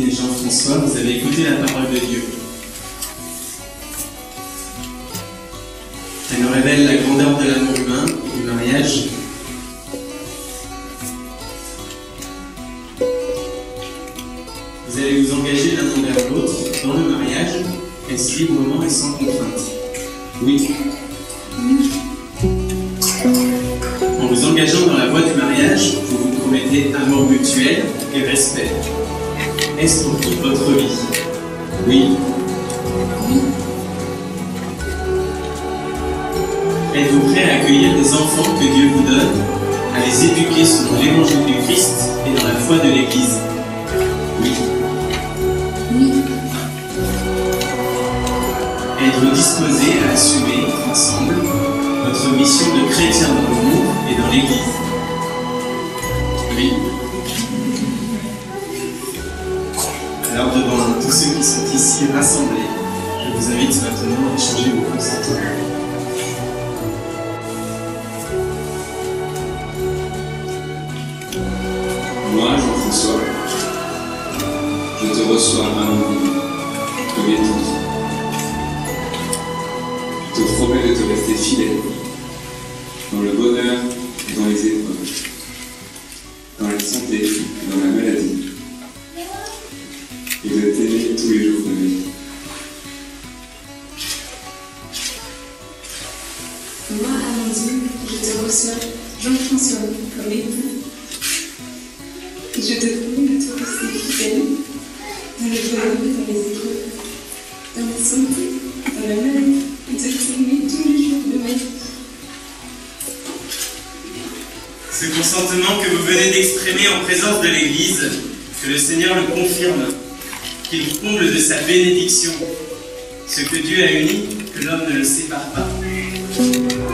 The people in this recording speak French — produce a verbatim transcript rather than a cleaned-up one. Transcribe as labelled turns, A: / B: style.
A: et Jean-François, vous avez écouté la parole de Dieu. Elle nous révèle la grandeur de l'amour humain et du mariage. Vous allez vous engager l'un envers l'autre dans le mariage, est-ce librement et sans contrainte? Oui. En vous engageant dans la voie du mariage, vous vous promettez amour mutuel et respect. Est-ce pour toute votre vie? Oui. Êtes-vous prêt à accueillir des enfants que Dieu vous donne, à les éduquer selon l'évangile du Christ et dans la foi de l'Église? Oui.
B: Oui.
A: Êtes-vous disposé à assumer ensemble votre mission de chrétien dans le monde et dans l'Église? Oui. Alors devant tous ceux qui sont ici rassemblés, je vous invite maintenant à échanger vos consentements.
C: Moi, Jean-François, je te reçois à mon vie comme épouse. Je te promets de te rester fidèle dans le bonheur et dans les épreuves, dans la santé et dans la maladie, et de t'aimer tous les jours de ma vie.
B: Moi, Amandine, je te reçois, Jean-François, comme époux. Et je te promets de te rester fidèle dans le bonheur et dans les épreuves, dans la santé, dans la maladie, et de t'aimer tous les jours de ma vie.
A: Ce consentement que vous venez d'exprimer en présence de l'Église, que le Seigneur le confirme, qu'il comble de sa bénédiction. Ce que Dieu a uni, que l'homme ne le sépare pas.